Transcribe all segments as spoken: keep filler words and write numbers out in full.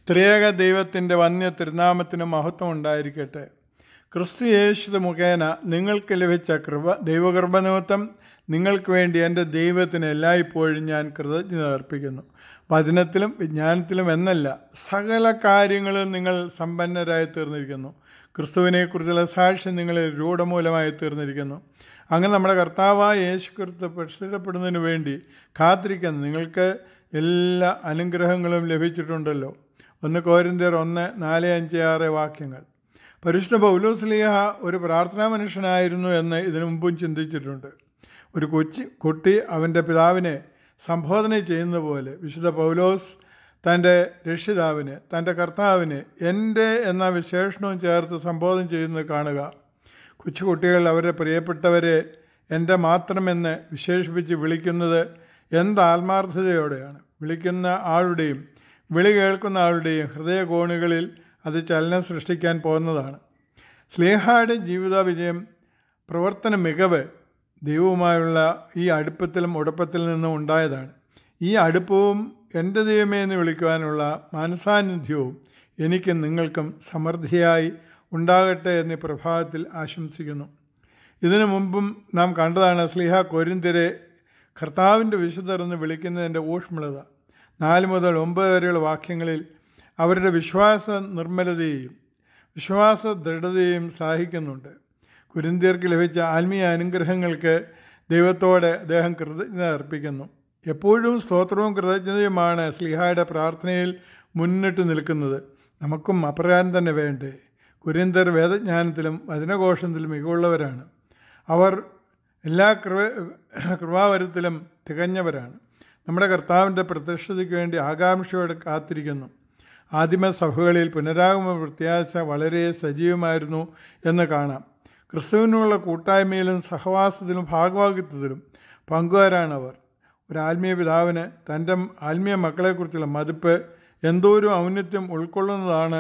ത്രിയേക ദൈവത്തിൻ്റെ വന്യ തിരുനാമത്തിന് മഹത്വം ഉണ്ടായിരിക്കട്ടെ. ക്രിസ്തു യേശു മുഖേന നിങ്ങൾക്ക് ലഭിച്ച കൃപ ദൈവകൃപ നിമിത്തം നിങ്ങൾക്ക് വേണ്ടി എൻ്റെ ദൈവത്തിന് എല്ലായ്പ്പോഴും ഞാൻ കൃതജ്ഞത അർപ്പിക്കുന്നു. വചനത്തിലും വിജ്ഞാനത്തിലും എന്നല്ല, സകല കാര്യങ്ങളും നിങ്ങൾ സമ്പന്നരായി തീർന്നിരിക്കുന്നു. ക്രിസ്തുവിനെക്കുറിച്ചുള്ള സാക്ഷ്യം നിങ്ങളിൽ രൂഢമൂലമായി തീർന്നിരിക്കുന്നു. അങ്ങനെ നമ്മുടെ കർത്താവായ യേശു ക്രിസ്തു പ്രസിദ്ധപ്പെടുന്നതിന് വേണ്ടി കാത്തിരിക്കുന്നു. നിങ്ങൾക്ക് എല്ലാ അനുഗ്രഹങ്ങളും ലഭിച്ചിട്ടുണ്ടല്ലോ. ഒന്ന് കൊരിന്ത്യർ ഒന്ന് നാല് അഞ്ച് ആറ് വാക്യങ്ങൾ. പരിശുദ്ധ പൗലോസ്ലീഹ ഒരു പ്രാർത്ഥനാ മനുഷ്യനായിരുന്നു എന്ന് ഇതിനു മുമ്പും ചിന്തിച്ചിട്ടുണ്ട്. ഒരു കൊച്ചി കുട്ടി അവൻ്റെ പിതാവിനെ സംബോധന ചെയ്യുന്ന പോലെ വിശുദ്ധ പൗലോസ് തൻ്റെ രക്ഷിതാവിനെ, തൻ്റെ കർത്താവിനെ എൻ്റെ എന്ന വിശേഷണവും ചേർത്ത് സംബോധന ചെയ്യുന്നത് കാണുക. കൊച്ചുകുട്ടികൾ അവരുടെ പ്രിയപ്പെട്ടവരെ എൻ്റെ മാത്രമെന്ന് വിശേഷിപ്പിച്ച് വിളിക്കുന്നത് എന്ത് ആത്മാർത്ഥതയോടെയാണ്. വിളിക്കുന്ന ആളുടെയും വിളി കേൾക്കുന്ന ആളുടെയും ഹൃദയകോണുകളിൽ അത് ചലനം സൃഷ്ടിക്കാൻ പോകുന്നതാണ്. സ്ലീഹായുടെ ജീവിത വിജയം, പ്രവർത്തന മികവ് ദൈവവുമായുള്ള ഈ അടുപ്പത്തിലും ഉടപ്പത്തിൽ നിന്നും ഉണ്ടായതാണ്. ഈ അടുപ്പവും എൻ്റെ ദൈവമേ എന്ന് വിളിക്കുവാനുള്ള മനസാന്നിധ്യവും എനിക്കും നിങ്ങൾക്കും സമൃദ്ധിയായി ഉണ്ടാകട്ടെ എന്ന് പ്രഭാതത്തിൽ ആശംസിക്കുന്നു. ഇതിനു മുമ്പും നാം കണ്ടതാണ് സ്ലീഹ കൊരിന്ത്യരെ കർത്താവിൻ്റെ വിശുദ്ധർ എന്ന് വിളിക്കുന്നതിൻ്റെ ഊഷ്മളത. നാല് മുതൽ ഒമ്പത് വരെയുള്ള വാക്യങ്ങളിൽ അവരുടെ വിശ്വാസ നിർമ്മലതയെയും വിശ്വാസ ദൃഢതയെയും ശ്ലാഘിക്കുന്നുണ്ട്. കൊരിന്ത്യർക്ക് ലഭിച്ച ആത്മീയ അനുഗ്രഹങ്ങൾക്ക് ദൈവത്തോടെ അദ്ദേഹം കൃതജ്ഞത അർപ്പിക്കുന്നു. എപ്പോഴും സ്തോത്രവും കൃതജ്ഞതയുമാണ് സ്ലീഹായുടെ പ്രാർത്ഥനയിൽ മുന്നിട്ട് നിൽക്കുന്നത്. നമുക്കും അപ്രകാരം തന്നെ വേണ്ടേ? കൊരിന്ത്യർ വേദജ്ഞാനത്തിലും വചനഘോഷത്തിലും മികവുള്ളവരാണ്. അവർ എല്ലാ കൃപ കൃപാവരത്തിലും തികഞ്ഞവരാണ്. നമ്മുടെ കർത്താവിൻ്റെ പ്രത്യക്ഷതയ്ക്ക് വേണ്ടി ആകാംക്ഷയോടെ കാത്തിരിക്കുന്നു. ആദിമസഭകളിൽ പുനരാഗമ പ്രത്യാശ വളരെ സജീവമായിരുന്നു എന്ന് കാണാം. ക്രിസ്തുവിനുള്ള കൂട്ടായ്മയിലും സഹവാസത്തിലും ഭാഗവാഹിത്വത്തിലും പങ്കുകാരാണവർ. ഒരു ആത്മീയ പിതാവിന് തൻ്റെ ആത്മീയ മക്കളെക്കുറിച്ചുള്ള മതിപ്പ് എന്തോരം ഔന്നത്യം ഉൾക്കൊള്ളുന്നതാണ്.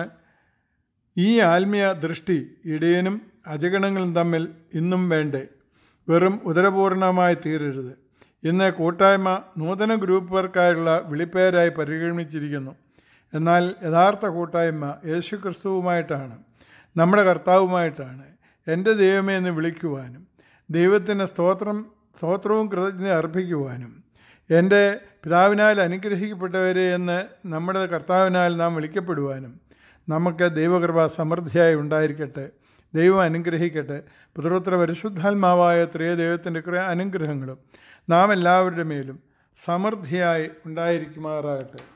ഈ ആത്മീയ ദൃഷ്ടി ഇടയനും അജഗണങ്ങളും തമ്മിൽ ഇന്നും വേണ്ടേ? വെറും ഉദരപൂർണമായി തീരരുത്. ഇന്ന് കൂട്ടായ്മ നൂതന ഗ്രൂപ്പുകാർക്കായുള്ള വിളിപ്പേരായി പരിഗണിച്ചിരിക്കുന്നു. എന്നാൽ യഥാർത്ഥ കൂട്ടായ്മ യേശു ക്രിസ്തുവുമായിട്ടാണ്, നമ്മുടെ കർത്താവുമായിട്ടാണ്. എൻ്റെ ദൈവമേ എന്ന് വിളിക്കുവാനും ദൈവത്തിന് സ്തോത്രം സ്തോത്രവും കൃതജ്ഞത അർപ്പിക്കുവാനും എൻ്റെ പിതാവിനാൽ അനുഗ്രഹിക്കപ്പെട്ടവരെ എന്ന് നമ്മുടെ കർത്താവിനാൽ നാം വിളിക്കപ്പെടുവാനും നമുക്ക് ദൈവകൃപ സമൃദ്ധിയായി ഉണ്ടായിരിക്കട്ടെ. ദൈവം അനുഗ്രഹിക്കട്ടെ. പുത്രപുത്ര പരിശുദ്ധാത്മാവായ ത്രിയേക ദൈവത്തിൻ്റെ കുറേ അനുഗ്രഹങ്ങളും നാം എല്ലാവരുടെ മേലും സമൃദ്ധിയായി ഉണ്ടായിരിക്കുമാറാകട്ടെ.